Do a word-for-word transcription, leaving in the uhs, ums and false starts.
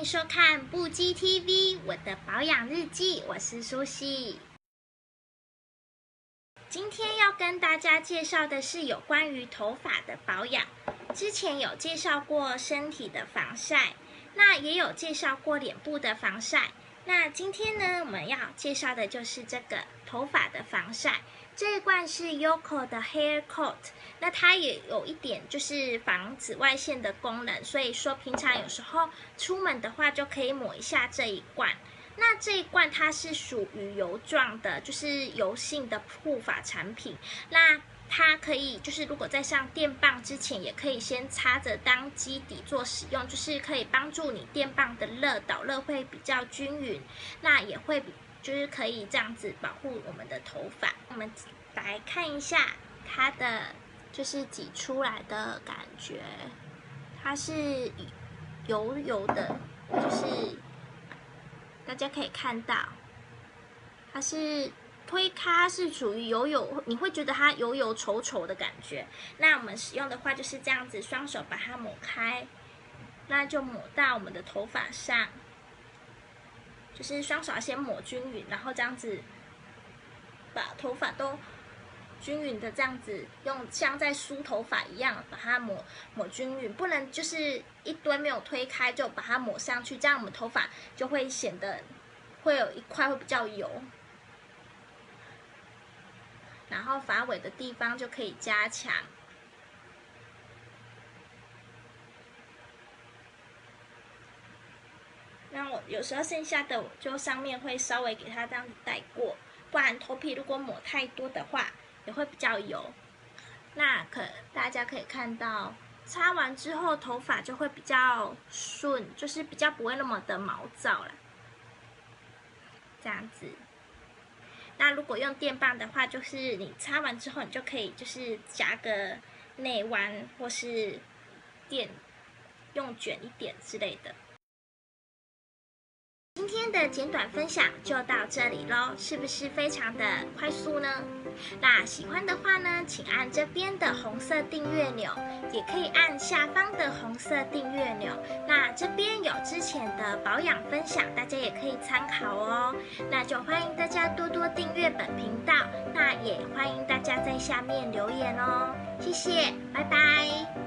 收看布基 T V 我的保养日记，我是舒希。今天要跟大家介绍的是有关于头发的保养。之前有介绍过身体的防晒，那也有介绍过脸部的防晒。那今天呢，我们要介绍的就是这个头发的防晒。这一罐是 Yoko 的 Hair Coat， 那它也有一点就是防紫外线的功能，所以说平常有时候出门的话就可以抹一下这一罐。那这一罐它是属于油状的，就是油性的护发产品。那它可以就是如果在上电棒之前，也可以先擦着当基底做使用，就是可以帮助你电棒的热导热会比较均匀，那也会比就是可以这样子保护我们的头发。我们来看一下它的就是挤出来的感觉，它是油油的，就是大家可以看到，它是推开是属于油油，你会觉得它油油稠稠的感觉。那我们使用的话就是这样子，双手把它抹开，那就抹到我们的头发上，就是双手要先抹均匀，然后这样子把头发都均匀的这样子用像在梳头发一样把它抹抹均匀，不能就是一堆没有推开就把它抹上去，这样我们头发就会显得会有一块会比较油。然后发尾的地方就可以加强。那我有时候剩下的我就上面会稍微给它这样子带过，不然头皮如果抹太多的话也会比较油。那可大家可以看到，擦完之后头发就会比较顺，就是比较不会那么的毛躁了。这样子。那如果用电棒的话，就是你擦完之后，你就可以就是夹个内弯，或是电用卷一点之类的。今天的简短分享就到这里咯，是不是非常的快速呢？那喜欢的话呢，请按这边的红色订阅钮，也可以按下方的红色订阅钮。那这边有之前的保养分享，大家也可以参考哦。那就欢迎大家多多订阅本频道，那也欢迎大家在下面留言哦。谢谢，拜拜。